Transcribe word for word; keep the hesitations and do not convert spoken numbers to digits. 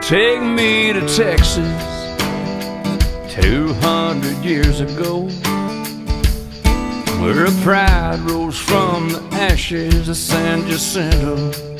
Take me to Texas two hundred years ago, where a pride rose from the ashes of San Jacinto.